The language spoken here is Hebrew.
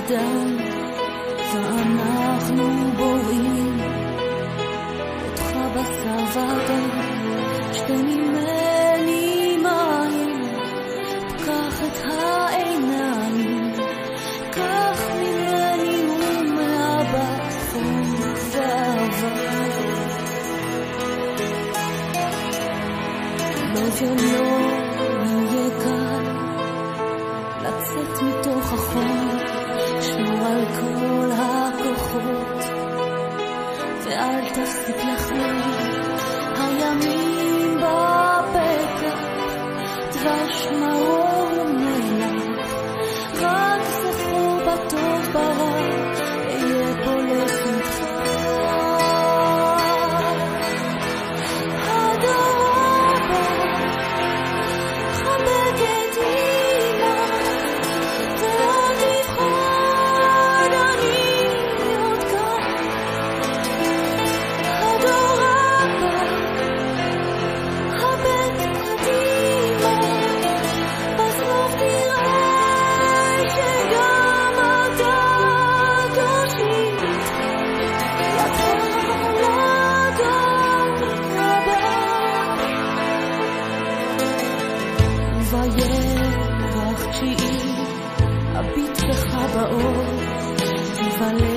אדם, ואנחנו בורים אותך בשר ודם, שתי ממני מים, פקח את העיניים, קח ממני ומאבא חום ועבר. לא ולא יהיה קל לצאת מתוך החום, שמור על כל הכוחות ואל תפסיק לחלום. הימים בפתח, דבש מאור ומלח, רק זכור בטוב ברע, אהיה פה לשמחה. וירח תשיעי, הביט בך באור,